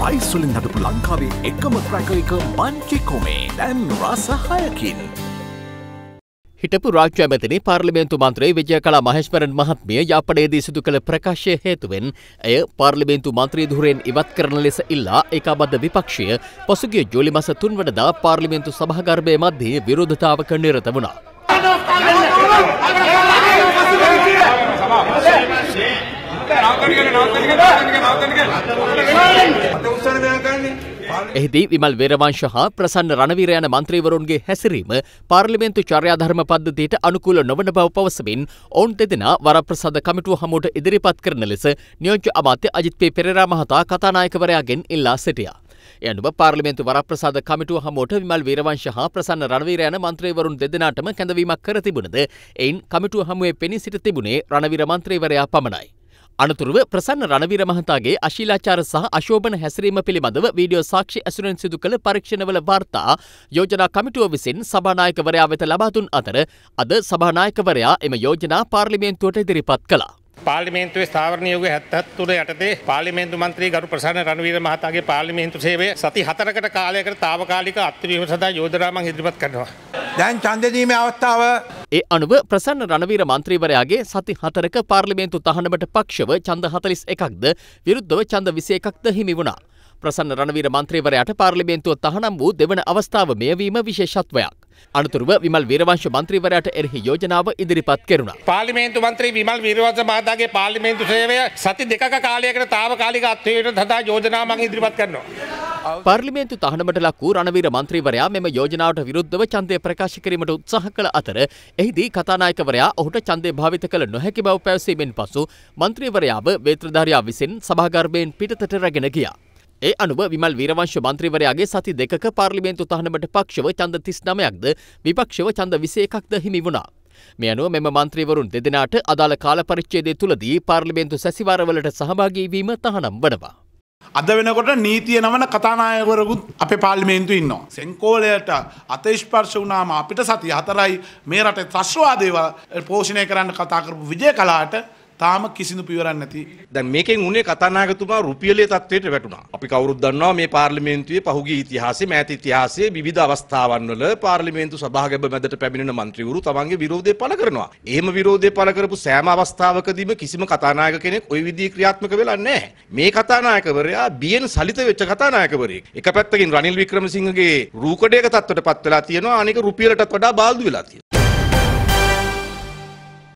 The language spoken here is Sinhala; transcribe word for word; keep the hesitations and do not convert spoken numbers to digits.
රයිස් වලින් හදපු ලංකාවේ එකම ක්‍රැකර් එක මන්චිකොමේ දැන් රස හයකින්. හිටපු රාජ්‍ය ඇමතිනි පාර්ලිමේන්තු මන්ත්‍රී විජයකලා මහේශ්වරන් මහත්මිය යාපනයේදී සිදු කළ ප්‍රකාශය හේතුවෙන් එය පාර්ලිමේන්තු මන්ත්‍රී ධුරයෙන් ඉවත් කරන ලෙස ඉල්ලා ඒකාබද්ධ විපක්ෂය පසුගිය ජූලි මාස තුන් වෙනිදා පාර්ලිමේන්තු සභාගර්භයේ මැදේ විරෝධතාවක නිරත වුණා. එහිදී විමල් වීරවංශ හා ප්‍රසන්න රණවීර යන මන්ත්‍රීවරුන්ගේ හැසිරීම පාර්ලිමේන්තු චර්යාධර්ම පද්ධතියට අනුකූල නොවන බව පවසමින් ඔවුන් දෙදෙනා වරප්‍රසාද කමිටුව හමුවට ඉදිරිපත් කරන ලෙස නියෝජ්‍ය අමාත්‍ය අජිත් පී පෙරේරා මහතා කතානායකවරයාගෙන් ඉල්ලා සිටියා. ඒ අනුව පාර්ලිමේන්තු වරප්‍රසාද කමිටුව හමුවට විමල් වීරවංශ හා ප්‍රසන්න රණවීර යන මන්ත්‍රීවරුන් දෙදෙනාටම කැඳවීමක් කර තිබුණද එයින් කමිටුව හමුවේ පෙනී සිට තිබුණේ රණවීර මන්ත්‍රීවරයා පමණයි. අනතුරුව ප්‍රසන්න රණවීර මහතාගේ අශීලාචාර සහ අශෝභන හැසිරීම පිළිබඳව වීඩියෝ සාක්ෂි ඇසුරෙන් සිදු කළ පරීක්ෂණවල වාර්තා යෝජනා කමිටුව විසින් සභානායකවරයා වෙත ලබා දුන් අතර අද සභානායකවරයා එම යෝජනා පාර්ලිමේන්තුවට ඉදිරිපත් කළා. පාර්ලිමේන්තුවේ ස්ථාවර නියෝගය හැත්තෑ තුන යටතේ පාර්ලිමේන්තු මන්ත්‍රී ගරු ප්‍රසන්න රණවීර මහතාගේ පාර්ලිමේන්තු සේවය සති හතරකට කාලයකට తాවකාලික අත්විඳීම සඳහා යෝජනා මං ඉදිරිපත් කරනවා. දැන් ඡන්ද දීමේ අවස්ථාව. ඒ අනුව ප්‍රසන්න රණවීර මන්ත්‍රීවරයාගේ සති හතරක පාර්ලිමේන්තු තහනමට පක්ෂව ඡන්ද හතළිස් එකක්ද විරුද්ධව ඡන්ද විසි එකක්ද හිමි වුණා. ප්‍රසන්න රණවීර මන්ත්‍රීවරයාට පාර්ලිමේන්තුව තහනම් වූ දෙවන අවස්ථාව මෙය වීම විශේෂත්වයක්. අනතුරුව විමල් වීරවංශ මන්ත්‍රීවරයාට එරෙහි යෝජනාව ඉදිරිපත් කෙරුණා. පාර්ලිමේන්තු මන්ත්‍රී විමල් වීරවංශ මහතාගේ පාර්ලිමේන්තු සේවය සති දෙකක කාලයකට తాවකාලික අත්විඳීම සඳහා යෝජනා මං ඉදිරිපත් කරනවා. පාර්ලිමේන්තු තහනමට ලක් වූ රණවීර මන්ත්‍රීවරයා මෙම යෝජනාවට විරුද්ධව ඡන්දය ප්‍රකාශ කිරීමට උත්සාහ කළ අතර එහිදී කතානායකවරයා ඔහුට ඡන්දය භාවිත කළ නොහැකි බව පැවසීමෙන් පසු මන්ත්‍රීවරයාව වේත්‍රධාරියා විසින් සභාගර්භයෙන් පිටතට රැගෙන ගියා. ඒ අනුව විමල් වීරවංශ මන්ත්‍රීවරයාගේ සති දෙකක පාර්ලිමේන්තු තහනමට පක්ෂව ඡන්ද තිස් නවයක්ද විපක්ෂව ඡන්ද විසි එකක්ද හිමි වුණා. මේ අනුව මෙම මන්ත්‍රීවරුන් දෙදෙනාට අදාළ කාල පරිච්ඡේදය තුලදී පාර්ලිමේන්තු සැසිවාරවලට සහභාගී වීම තහනම් වනවා. අද වෙනකොට නීතිය නමන කතානායකවරුත් අපේ පාර්ලිමේන්තුවේ ඉන්නවා. සෙන්කෝලයට අත ස්පර්ශ වුණාම අපිට සති හතරයි මේ රටේ ත්‍රස්තවාදේව පෝෂණය කරන්න කතා කරපු විජයකලාට තාම කිසිදු පියවරක් නැති. දැන් මේකෙන් උනේ කතානායකතුමා රුපියලේ තත්ත්වයට වැටුණා. අපි කවුරුත් දන්නවා මේ පාර්ලිමේන්තුවේ පහුගිය ඉතිහාසයේ මෑත ඉතිහාසයේ විවිධ අවස්ථාවන් වල පාර්ලිමේන්තු සභාගැබ මැදට පැමිණෙන മന്ത്രിවරු තමන්ගේ විරෝධය පළ කරනවා. එහෙම විරෝධය පළ කරපු සෑම අවස්ථාවකදීම කිසිම කතානායක කෙනෙක් ওই විදිහේ ක්‍රියාත්මක වෙලා නැහැ. මේ කතානායකවරයා බියෙන් සලිත වෙච්ච කතානායකවරයෙක්. එක පැත්තකින් රනිල් වික්‍රමසිංහගේ රූකඩයක තත්ත්වයටපත් වෙලා තියෙනවා. අනික රුපියලටත් වඩා බාල්දු වෙලා තියෙනවා.